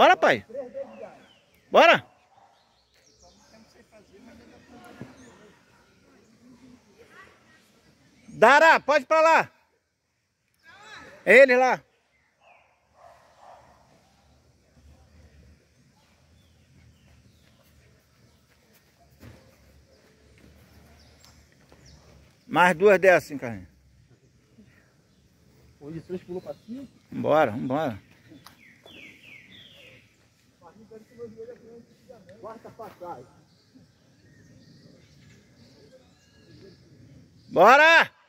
Bora, pai. Bora. Dara, pode ir pra lá. É ele lá. Mais duas dessas, hein, carrinho. Onde três pulou pra cima? Vambora, vambora. Quarta pra trás. Bora!